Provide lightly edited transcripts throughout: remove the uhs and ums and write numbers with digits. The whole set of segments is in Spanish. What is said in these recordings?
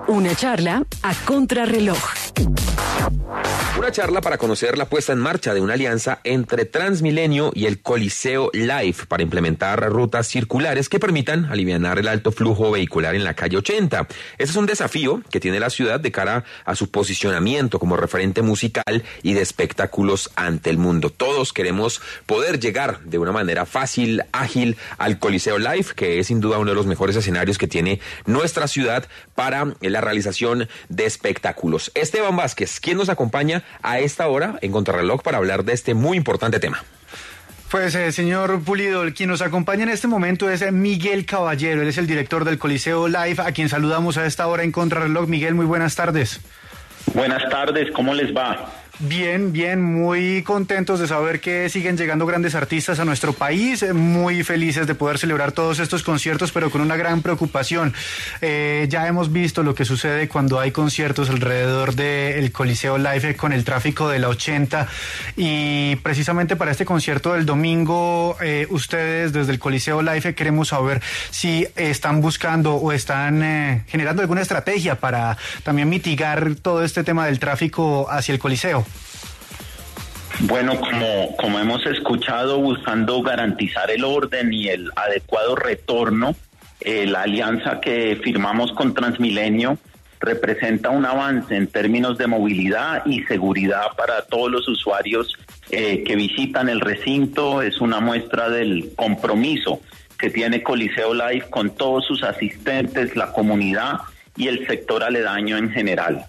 Una charla a contrarreloj. Una charla para conocer la puesta en marcha de una alianza entre Transmilenio y el Coliseo Live para implementar rutas circulares que permitan alivianar el alto flujo vehicular en la calle 80. Ese es un desafío que tiene la ciudad de cara a su posicionamiento como referente musical y de espectáculos ante el mundo. Todos queremos poder llegar de una manera fácil, ágil al Coliseo Live, que es sin duda uno de los mejores escenarios que tiene nuestra ciudad para la realización de espectáculos. Esteban Vázquez, ¿quién nos acompaña a esta hora en Contrarreloj para hablar de este muy importante tema? Pues, señor Pulido, quien nos acompaña en este momento es Miguel Caballero. Él es el director del Coliseo Live, a quien saludamos a esta hora en Contrarreloj. Miguel, muy buenas tardes. Buenas tardes, ¿cómo les va? Bien, bien, muy contentos de saber que siguen llegando grandes artistas a nuestro país, muy felices de poder celebrar todos estos conciertos, pero con una gran preocupación. Ya hemos visto lo que sucede cuando hay conciertos alrededor del Coliseo Live con el tráfico de la 80, y precisamente para este concierto del domingo, ustedes desde el Coliseo Live queremos saber si están buscando o están generando alguna estrategia para también mitigar todo este tema del tráfico hacia el Coliseo. Bueno, como hemos escuchado, buscando garantizar el orden y el adecuado retorno, la alianza que firmamos con Transmilenio representa un avance en términos de movilidad y seguridad para todos los usuarios que visitan el recinto. Es una muestra del compromiso que tiene Coliseo Live con todos sus asistentes, la comunidad y el sector aledaño en general.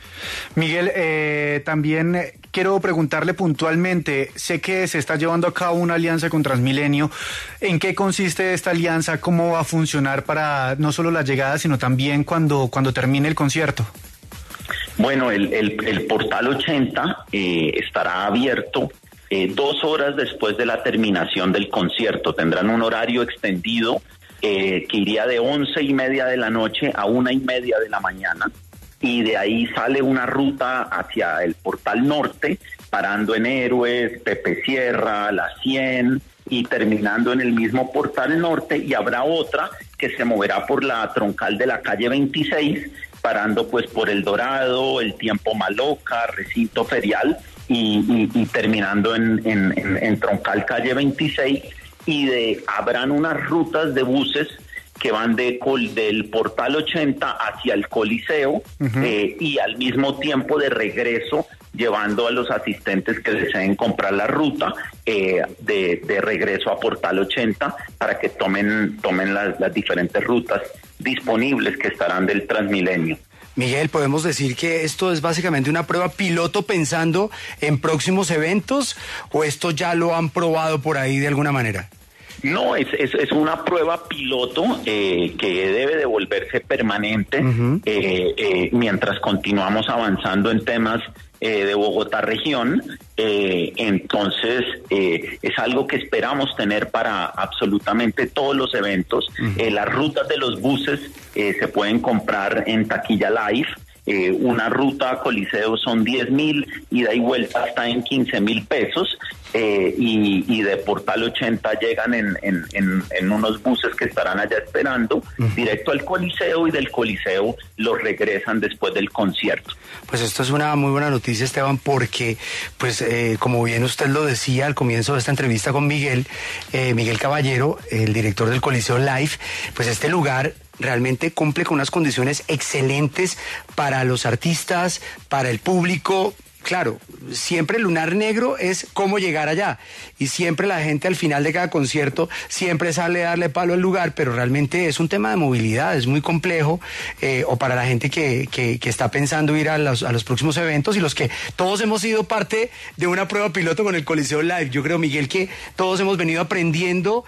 Miguel, también quiero preguntarle puntualmente, sé que se está llevando a cabo una alianza con Transmilenio. ¿En qué consiste esta alianza? ¿Cómo va a funcionar para no solo la llegada, sino también cuando termine el concierto? Bueno, el portal 80 estará abierto 2 horas después de la terminación del concierto. Tendrán un horario extendido que iría de 11:30 de la noche a 1:30 de la mañana. Y de ahí sale una ruta hacia el Portal Norte, parando en Héroes, Pepe Sierra, La 100 y terminando en el mismo Portal Norte, y habrá otra que se moverá por la troncal de la calle 26, parando pues por El Dorado, El Tiempo Maloca, Recinto Ferial y terminando en troncal calle 26, y habrán unas rutas de buses que van del Portal 80 hacia el Coliseo, y al mismo tiempo de regreso, llevando a los asistentes que deseen comprar la ruta de regreso a Portal 80 para que tomen las diferentes rutas disponibles que estarán del Transmilenio. Miguel, ¿podemos decir que esto es básicamente una prueba piloto pensando en próximos eventos, o esto ya lo han probado por ahí de alguna manera? No, es una prueba piloto que debe de volverse permanente mientras continuamos avanzando en temas de Bogotá región. Entonces es algo que esperamos tener para absolutamente todos los eventos. Las rutas de los buses se pueden comprar en Taquilla Live. Una ruta a Coliseo son 10.000, ida y vuelta está en 15.000 pesos, y de Portal 80 llegan en unos buses que estarán allá esperando directo al Coliseo, y del Coliseo los regresan después del concierto. Pues esto es una muy buena noticia, Esteban, porque pues como bien usted lo decía al comienzo de esta entrevista con Miguel Caballero, el director del Coliseo Live, pues este lugar realmente cumple con unas condiciones excelentes para los artistas, para el público. Claro, siempre el lunar negro es cómo llegar allá, y siempre la gente al final de cada concierto siempre sale a darle palo al lugar, pero realmente es un tema de movilidad, es muy complejo, o para la gente que está pensando ir a los próximos eventos, y los que todos hemos sido parte de una prueba piloto con el Coliseo Live. Yo creo, Miguel, que todos hemos venido aprendiendo,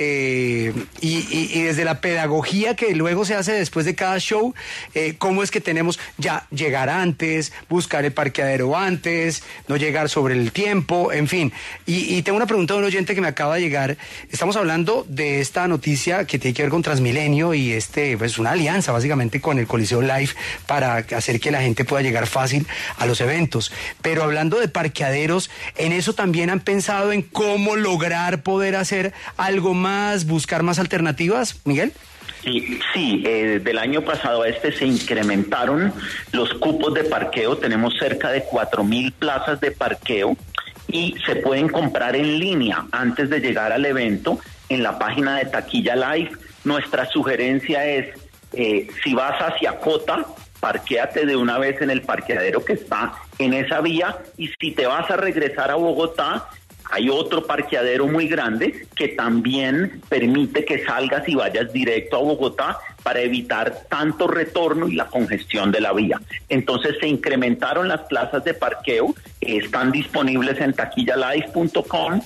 y desde la pedagogía que luego se hace después de cada show, cómo es que tenemos ya llegar antes, buscar el parqueadero antes, no llegar sobre el tiempo, en fin. Y tengo una pregunta de un oyente que me acaba de llegar. Estamos hablando de esta noticia que tiene que ver con Transmilenio y pues una alianza básicamente con el Coliseo Live para hacer que la gente pueda llegar fácil a los eventos. Pero hablando de parqueaderos, ¿en eso también han pensado en cómo lograr poder hacer algo más, buscar más alternativas, Miguel? Sí, del año pasado a este se incrementaron los cupos de parqueo. Tenemos cerca de 4.000 plazas de parqueo y se pueden comprar en línea antes de llegar al evento en la página de Taquilla Live. Nuestra sugerencia es, si vas hacia Cota, parquéate de una vez en el parqueadero que está en esa vía, y si te vas a regresar a Bogotá, hay otro parqueadero muy grande que también permite que salgas y vayas directo a Bogotá para evitar tanto retorno y la congestión de la vía. Entonces se incrementaron las plazas de parqueo, están disponibles en taquillalive.com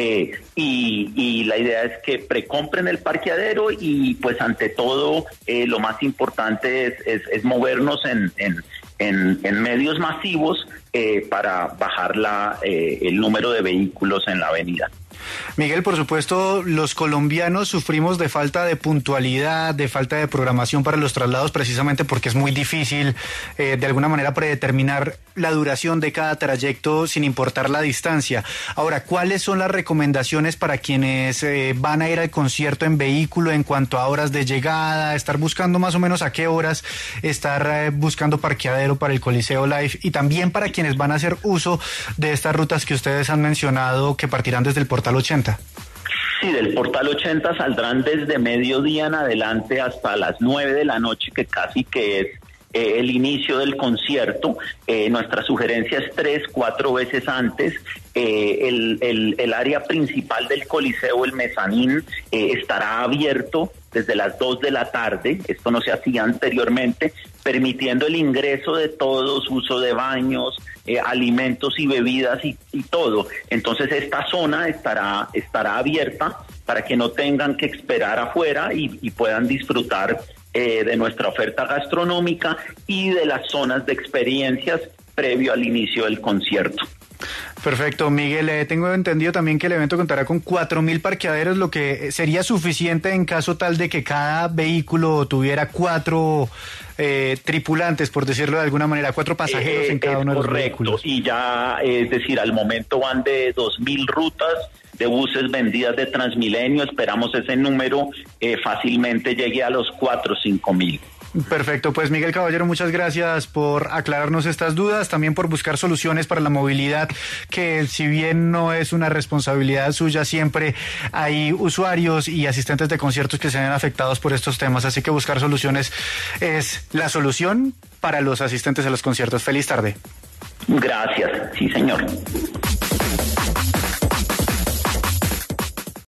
y la idea es que precompren el parqueadero y pues ante todo lo más importante es movernos en medios masivos para bajar el número de vehículos en la avenida. Miguel, por supuesto, los colombianos sufrimos de falta de puntualidad, de falta de programación para los traslados, precisamente porque es muy difícil de alguna manera predeterminar la duración de cada trayecto sin importar la distancia. Ahora, ¿cuáles son las recomendaciones para quienes van a ir al concierto en vehículo en cuanto a horas de llegada, estar buscando más o menos a qué horas estar buscando parqueadero para el Coliseo Live, y también para quienes van a hacer uso de estas rutas que ustedes han mencionado que partirán desde el Portal 80? Sí, del Portal 80 saldrán desde mediodía en adelante hasta las 9 de la noche, que casi que es el inicio del concierto. Nuestra sugerencia es 3-4 veces antes. El área principal del Coliseo, el mezanín, estará abierto desde las 2 de la tarde. Esto no se hacía anteriormente, permitiendo el ingreso de todos, uso de baños, alimentos y bebidas y todo. Entonces esta zona estará abierta para que no tengan que esperar afuera y puedan disfrutar de nuestra oferta gastronómica y de las zonas de experiencias previo al inicio del concierto. Perfecto, Miguel. Tengo entendido también que el evento contará con 4.000 parqueaderos, lo que sería suficiente en caso tal de que cada vehículo tuviera 4 tripulantes, por decirlo de alguna manera, 4 pasajeros en cada uno de los vehículos. Y ya, es decir, al momento van de 2.000 rutas de buses vendidas de Transmilenio. Esperamos ese número fácilmente llegue a los 4 o 5.000. Perfecto, pues Miguel Caballero, muchas gracias por aclararnos estas dudas, también por buscar soluciones para la movilidad, que si bien no es una responsabilidad suya, siempre hay usuarios y asistentes de conciertos que se ven afectados por estos temas, así que buscar soluciones es la solución para los asistentes a los conciertos. Feliz tarde. Gracias, sí señor.